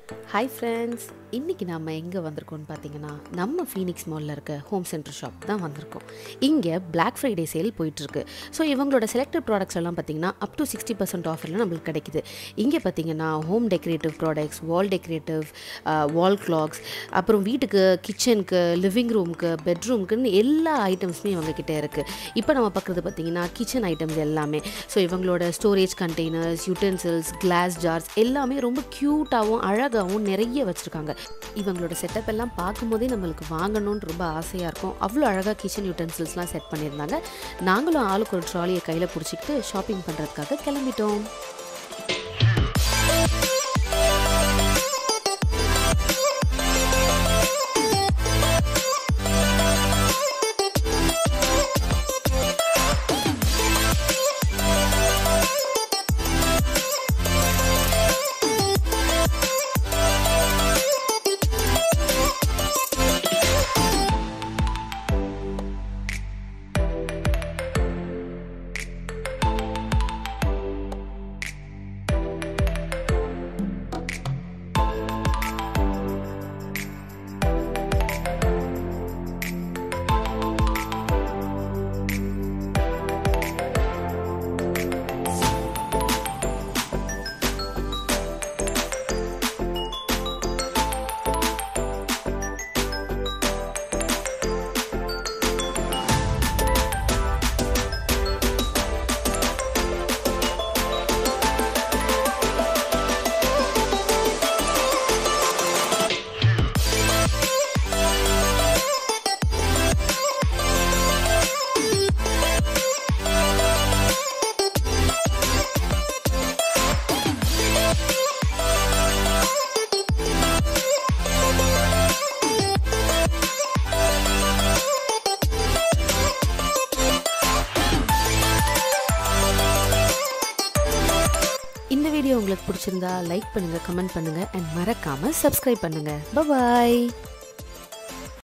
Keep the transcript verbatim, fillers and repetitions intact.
Hi friends, இன்னைக்கு நாம எங்க வந்திருக்கோம்னு பாத்தீங்கன்னா நம்ம Phoenix மால்ல இருக்க Homecentre ஷாப் தான் வந்திருக்கோம். இங்க Black Friday சேல் போயிட்டு இருக்கு. சோ இவங்களோட செலக்டட் ப்ராடக்ட்ஸ் எல்லாம் பாத்தீங்கன்னா up to sixty percent ஆஃபர்ல நமக்கு கிடைக்குது. இங்க பாத்தீங்கன்னா home decorative products, wall decorative, wall clocks, அப்புறம் வீட்டுக்கு கிச்சனுக்கு, லிவிங் ரூமுக்கு, பெட்ரூமுக்குன்னு எல்லா ஐட்டம்ஸுமே இவங்க கிட்ட இருக்கு. இப்போ நம்ம பார்க்குறது பாத்தீங்கன்னா கிச்சன் ஐட்டம்ஸ் எல்லாமே. ஸோ இவங்களோட storage containers, utensils, glass jars எல்லாமே ரொம்ப க்யூட்டாகவும் அழகாகவும் நிறைய வச்சுருக்காங்க. இவங்களோட செட்டப் எல்லாம் பார்க்கும்போதே நம்மளுக்கு வாங்கணும்னு ரொம்ப ஆசையாக இருக்கும். அவ்வளோ அழகாக கிச்சன் யூட்டென்சில்ஸ்லாம் செட் பண்ணியிருந்தாங்க. நாங்களும் ஆளுக்கு ஒரு ட்ராலியை கையில் பிடிச்சிக்கிட்டு ஷாப்பிங் பண்ணுறதுக்காக கிளம்பிட்டோம். இந்த வீடியோ உங்களுக்கு பிடிச்சிருந்தா லைக் பண்ணுங்க, கமெண்ட் பண்ணுங்க, அண்ட் மறக்காம சப்ஸ்கிரைப் பண்ணுங்க. பை பாய்.